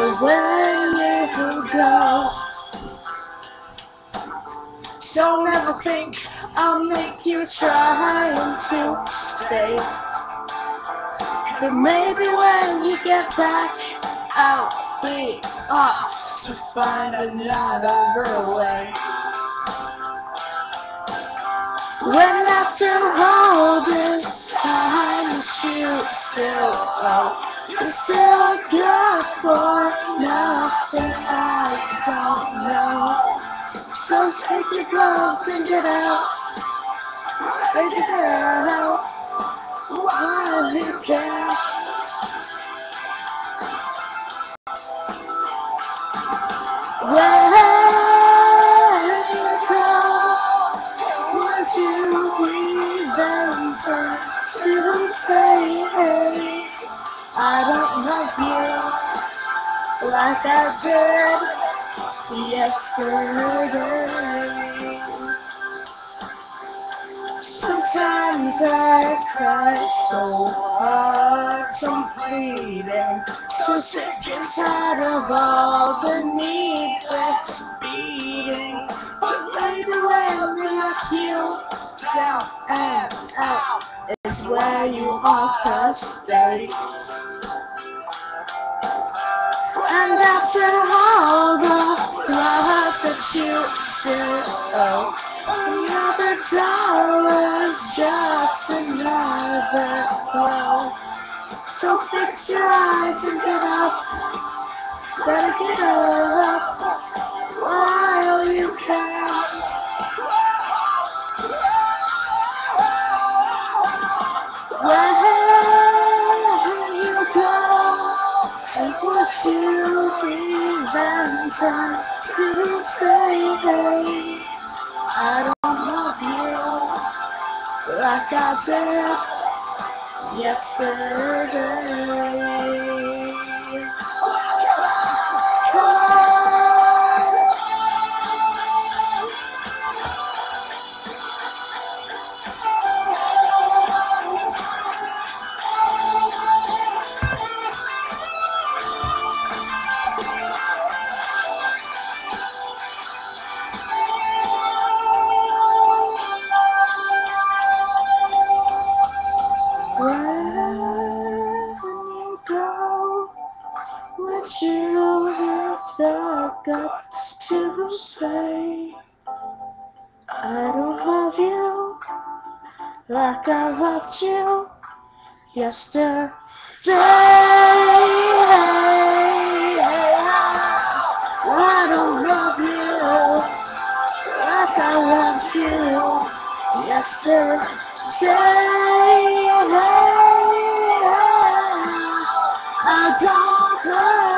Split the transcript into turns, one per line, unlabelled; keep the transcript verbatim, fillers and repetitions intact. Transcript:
when you go, don't ever think I'll make you try to stay. But maybe when you get back, I'll be off to find another way. When after all this time you still oh, you still got for nothing I don't know. So take your gloves and get out, baby girl, while you can. Where you go, would you be ventured to say, hey, I don't love you like I did yesterday. Sometimes I cry so hard, so bleeding, so sick and tired of all the needless beating. So baby, let me knock you down and out is where you ought to stay. And after all the love that you still owe, another dollar's just another blow. So fix your eyes and get up, better get up while you can. Where you go, and would you be ventured to say, hey, I don't love you like I did yesterday. Come on. Where you go, would you have the guts to say, I don't love you like I loved you yesterday? I don't love you like I loved you yesterday. I don't love